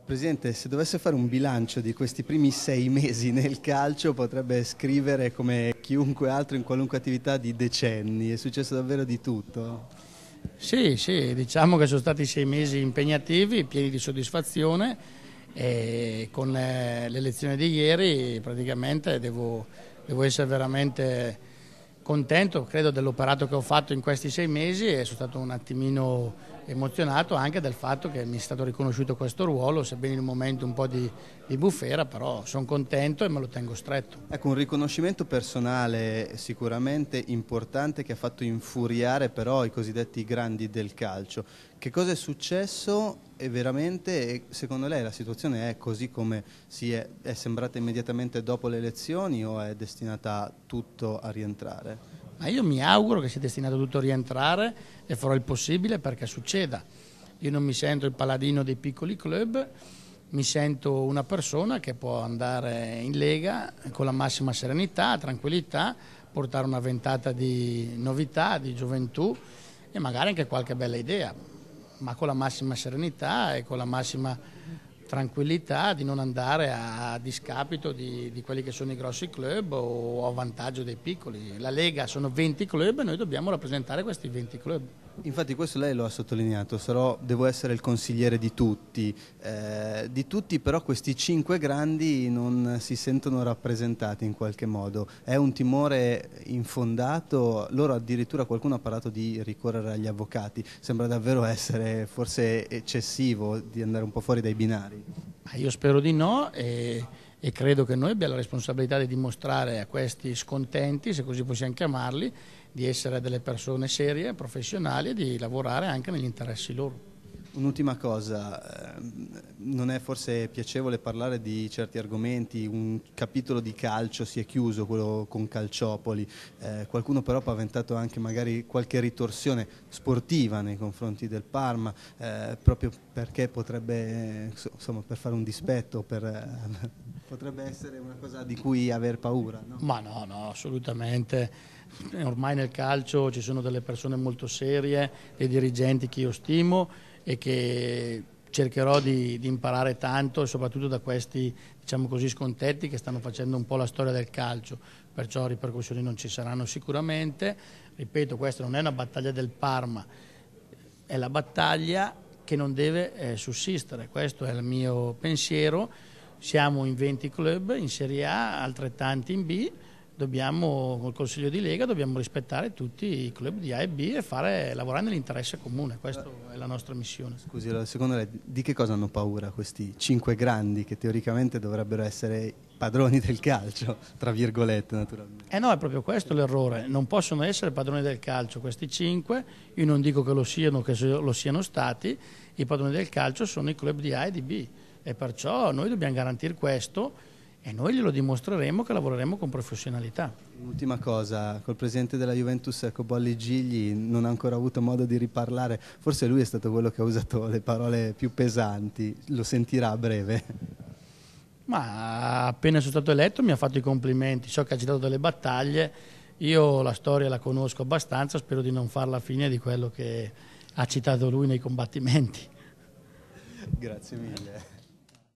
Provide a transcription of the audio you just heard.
Presidente, se dovesse fare un bilancio di questi primi 6 mesi nel calcio, potrebbe scrivere come chiunque altro in qualunque attività di decenni. È successo davvero di tutto. Sì, sì, diciamo che sono stati 6 mesi impegnativi, pieni di soddisfazione e con l'elezione di ieri praticamente devo essere veramente contento, credo, dell'operato che ho fatto in questi 6 mesi e sono stato un attimino emozionato anche del fatto che mi è stato riconosciuto questo ruolo, sebbene in un momento un po' di bufera, però sono contento e me lo tengo stretto. Ecco, un riconoscimento personale sicuramente importante che ha fatto infuriare però i cosiddetti grandi del calcio. Che cosa è successo e veramente, secondo lei, la situazione è così come è sembrata immediatamente dopo le elezioni o è destinata tutto a rientrare? Ma io mi auguro che sia destinato tutto a rientrare e farò il possibile perché succeda. Io non mi sento il paladino dei piccoli club, mi sento una persona che può andare in Lega con la massima serenità, tranquillità, portare una ventata di novità, di gioventù e magari anche qualche bella idea, ma con la massima serenità e con la massima tranquillità di non andare a discapito di quelli che sono i grossi club o a vantaggio dei piccoli. La Lega sono 20 club e noi dobbiamo rappresentare questi 20 club. Infatti questo lei lo ha sottolineato, devo essere il consigliere di tutti però questi 5 grandi non si sentono rappresentati in qualche modo, è un timore infondato, loro addirittura qualcuno ha parlato di ricorrere agli avvocati, sembra davvero essere forse eccessivo di andare un po' fuori dai binari. Io spero di no e credo che noi abbiamo la responsabilità di dimostrare a questi scontenti, se così possiamo chiamarli, di essere delle persone serie, professionali e di lavorare anche negli interessi loro. Un'ultima cosa, non è forse piacevole parlare di certi argomenti, un capitolo di calcio si è chiuso, quello con Calciopoli, qualcuno però ha paventato anche magari qualche ritorsione sportiva nei confronti del Parma, proprio perché potrebbe, insomma, per fare un dispetto, potrebbe essere una cosa di cui aver paura, no? Ma no, assolutamente. Ormai nel calcio ci sono delle persone molto serie, dei dirigenti che io stimo e che cercherò di imparare tanto e soprattutto da questi, diciamo così, scontetti che stanno facendo un po' la storia del calcio, perciò ripercussioni non ci saranno sicuramente. Ripeto, questa non è una battaglia del Parma, è la battaglia che non deve sussistere, questo è il mio pensiero. Siamo in 20 club in Serie A, altrettanti in B. Col Consiglio di Lega dobbiamo rispettare tutti i club di A e B e lavorare nell'interesse comune, questa è la nostra missione. Scusi, secondo lei di che cosa hanno paura questi 5 grandi che teoricamente dovrebbero essere padroni del calcio, tra virgolette naturalmente? No, è proprio questo l'errore, non possono essere padroni del calcio questi 5, io non dico che lo siano stati, i padroni del calcio sono i club di A e di B e perciò noi dobbiamo garantire questo. E noi glielo dimostreremo che lavoreremo con professionalità. Un'ultima cosa, col presidente della Juventus Bolli Gigli non ha ancora avuto modo di riparlare, forse lui è stato quello che ha usato le parole più pesanti, lo sentirà a breve? Ma appena sono stato eletto mi ha fatto i complimenti, so che ha citato delle battaglie, io la storia la conosco abbastanza, spero di non farla fine di quello che ha citato lui nei combattimenti. Grazie mille.